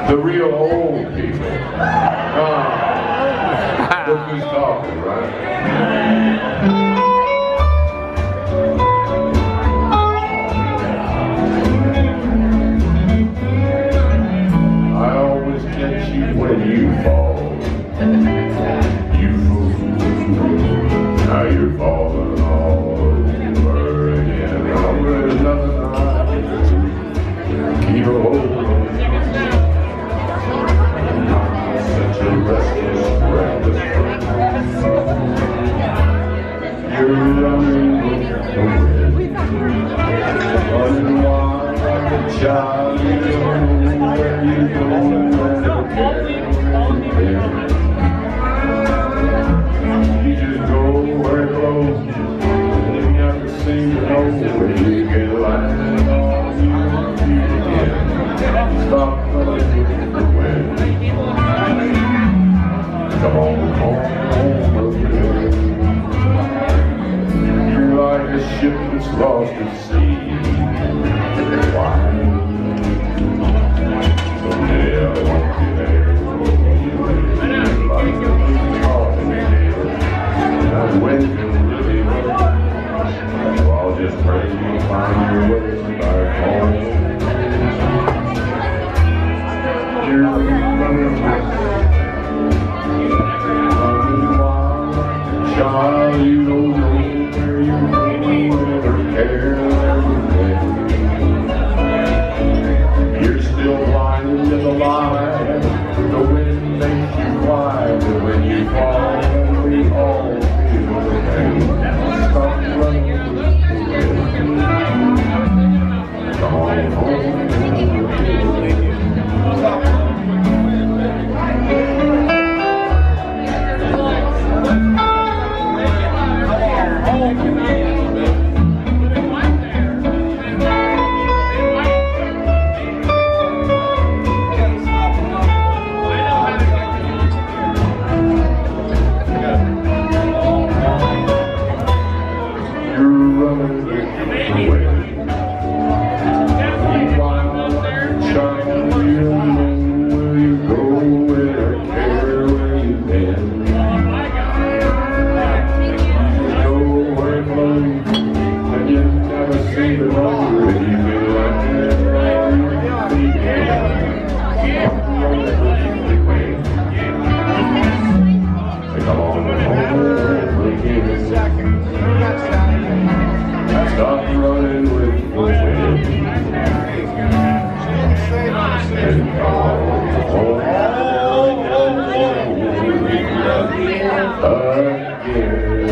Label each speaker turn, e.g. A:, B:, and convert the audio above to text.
A: The real old people. Look who's talking, right? I always catch you when you fall. You fool. Now you're falling all over again. Oh, there's nothing I can do. Keep a hold on. Such a restless, reckless you're running with the wind. Running wild like a child. You don't know where you're going, never care where you've been. You just go where it blows. You never seem to know when you get landed on your feet again. Stop running with the wind. Come on home again. You're like a ship that's lost at sea. Why? Someday I won't be there. Like a coffin deal. And when you really hurt, so I'll just pray you find your way back home. You're running with child, you don't know where you're going or care where you've been. You're still blinded to the light. The wind makes you blind, and when you fall, we all feel the pain. Stop running with the wind. Come on home. Stop running with the wind and come home again.